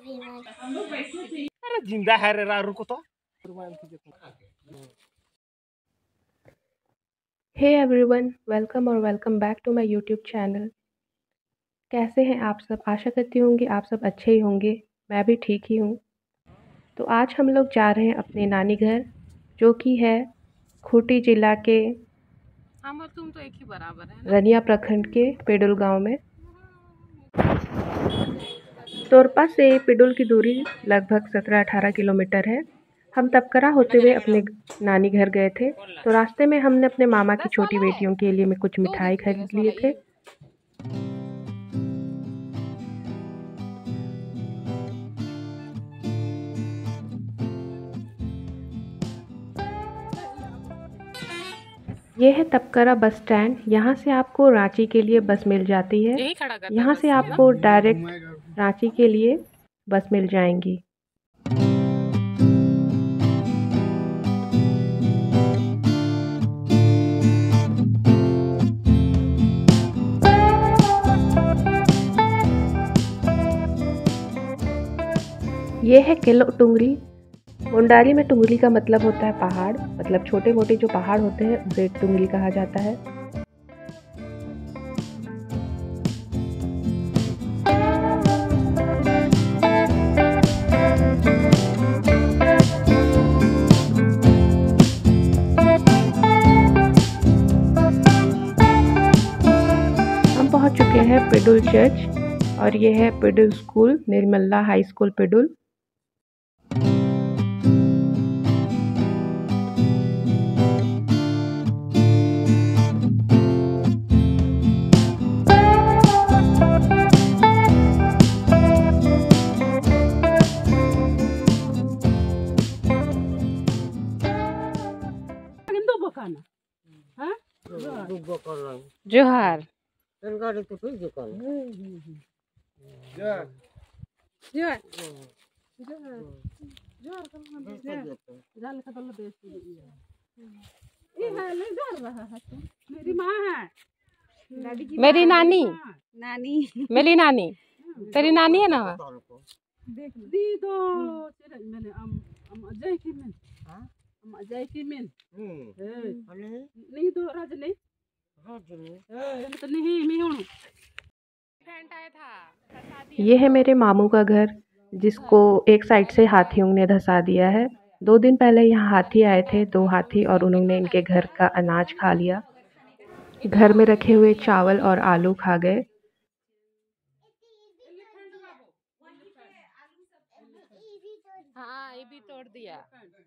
अरे जिंदा है रे रुको तो। हे एवरीवन, वेलकम और welcome back to my YouTube channel. कैसे हैं आप सब? आशा करती होंगी आप सब अच्छे ही होंगे। मैं भी ठीक ही हूँ। तो आज हम लोग जा रहे हैं अपने नानी घर, जो कि है खूंटी जिला के हम और तुम तो एक ही बराबर है ना? रनिया प्रखंड के पेडुल गांव में। तोरपा से पेडुल की दूरी लगभग 17-18 किलोमीटर है। हम तपकरा होते हुए अपने नानी घर गए थे। तो रास्ते में हमने अपने मामा की छोटी बेटियों के लिए कुछ मिठाई खरीद लिए थे। ये है तपकरा बस स्टैंड। यहाँ से आपको रांची के लिए बस मिल जाती है। यही खड़ा करता यहाँ बस से ना? आपको डायरेक्ट रांची के लिए बस मिल जाएंगी। ये है किलो टुंगरी। मुंडारी में टुंगली का मतलब होता है पहाड़, मतलब छोटे मोटे जो पहाड़ होते हैं उसे टुंगली कहा जाता है। हम पहुंच चुके हैं पेडुल चर्च और ये है Pedul school, Nirmala high school Pedul. जोहार। मेरी माँ है, मेरी नानी, नानी मेरी नानी, तेरी नानी है ना? देख दी दो मैंने अजय की में अजय की में नहीं दो राज नहीं तो नहीं हूँ। ये है मेरे मामू का घर, जिसको एक साइड से हाथियों ने धंसा दिया है। 2 दिन पहले यहाँ हाथी आए थे, 2 हाथी, और उन्होंने इनके घर का अनाज खा लिया। घर में रखे हुए चावल और आलू खा गए। हाँ, ये भी तोड़ दिया।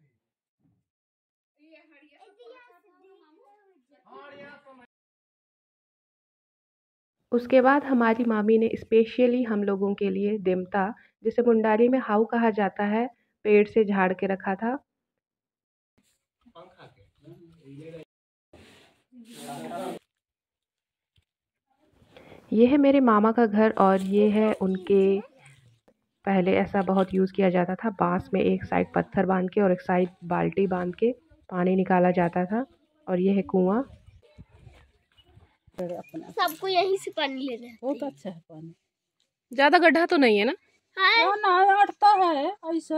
उसके बाद हमारी मामी ने स्पेशली हम लोगों के लिए दिमता, जिसे मुंडारी में हाउ कहा जाता है, पेड़ से झाड़ के रखा था। ये है मेरे मामा का घर और ये है उनके, पहले ऐसा बहुत यूज़ किया जाता था, बांस में एक साइड पत्थर बांध के और एक साइड बाल्टी बांध के पानी निकाला जाता था। और ये है कुआं। सबको यहीं से पानी लेना है। बहुत अच्छा है पानी, ज्यादा गड्ढा तो नहीं है ना? ना अटता है ऐसा।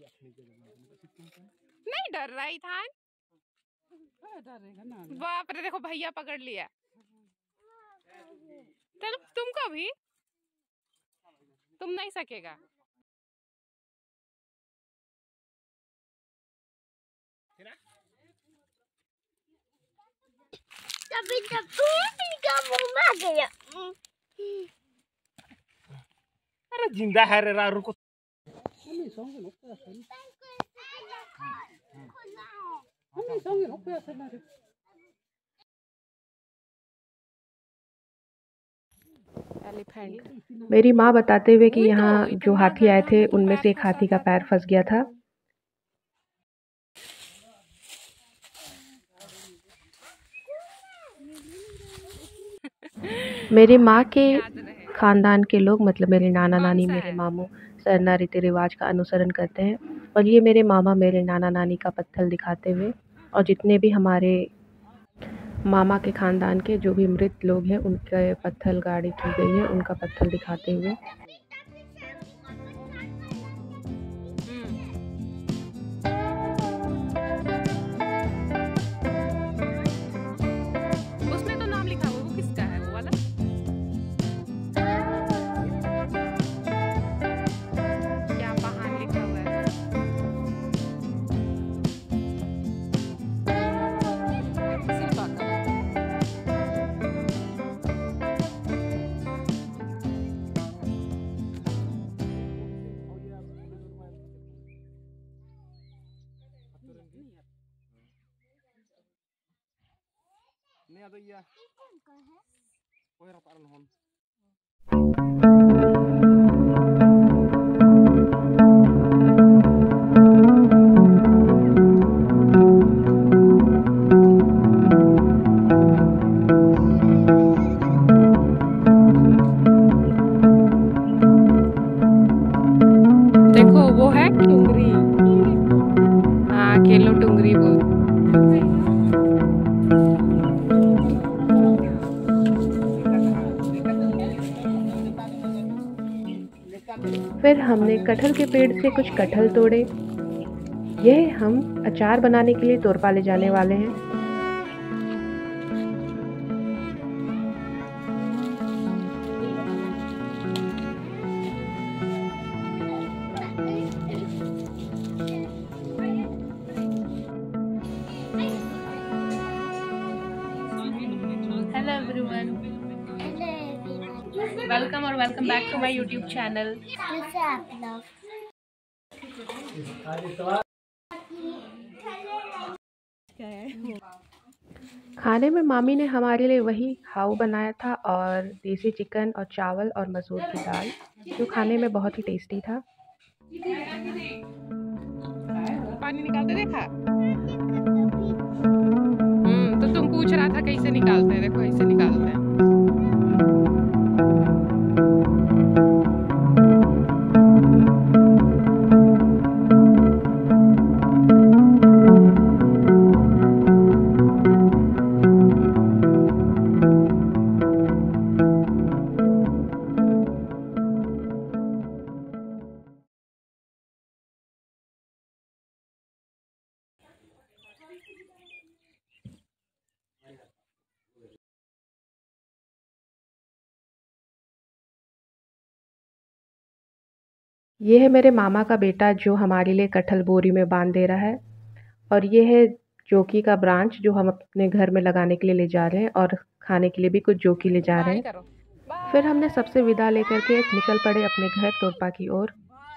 नहीं डर रही था। डरेगा ना। बाप रे, देखो भैया पकड़ लिया। चलो तुमको भी, तुम नहीं सकेगा। तभी का मुंह में आ गया। अरे जिंदा है रे रुको। एलिफेंट। मेरी माँ बताते हुए कि यहाँ जो हाथी आए थे उनमें से एक हाथी का पैर फंस गया था। मेरे माँ के खानदान के लोग, मतलब मेरे नाना नानी, मेरे मामू, सरना रीति रिवाज का अनुसरण करते हैं। और ये मेरे मामा मेरे नाना नानी का पत्थर दिखाते हुए, और जितने भी हमारे मामा के खानदान के जो भी मृत लोग हैं उनके पत्थर गाड़ी की गई है, उनका पत्थर दिखाते हुए। Ini ada iya. Kowe rata nuhun. देखो वो है टुंगरी। हाँ केलो टुंगरी बोल। फिर हमने कटहल के पेड़ से कुछ कटहल तोड़े। यह हम अचार बनाने के लिए तोरपा ले जाने वाले हैं। हेलो एवरीवन, वेलकम और welcome back to my YouTube channel. कैसे आप लोग? खाने में मामी ने हमारे लिए वही खाऊ बनाया था और देसी चिकन और चावल और मसूर की दाल, जो खाने में बहुत ही टेस्टी था। पानी निकालते देखा? तो तुम पूछ रहा था कैसे निकालते हैं, देखो ऐसे निकालते हैं। ये है मेरे मामा का बेटा जो हमारे लिए कटहल बोरी में बांध दे रहा है, और ये है जोकी का ब्रांच जो हम अपने घर में लगाने के लिए ले जा रहे हैं, और खाने के लिए भी कुछ जोकी ले जा रहे हैं। फिर हमने सबसे विदा लेकर के निकल पड़े अपने घर तोरपा की ओर।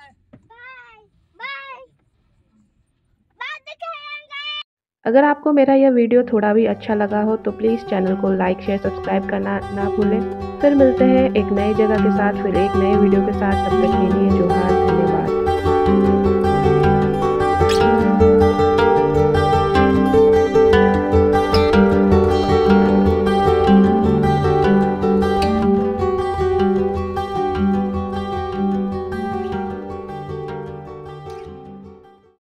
अगर आपको मेरा यह वीडियो थोड़ा भी अच्छा लगा हो तो प्लीज़ चैनल को लाइक शेयर सब्सक्राइब करना ना भूलें। फिर मिलते हैं एक नई जगह के साथ, फिर एक नए वीडियो के साथ। तब तक के लिए जोहार।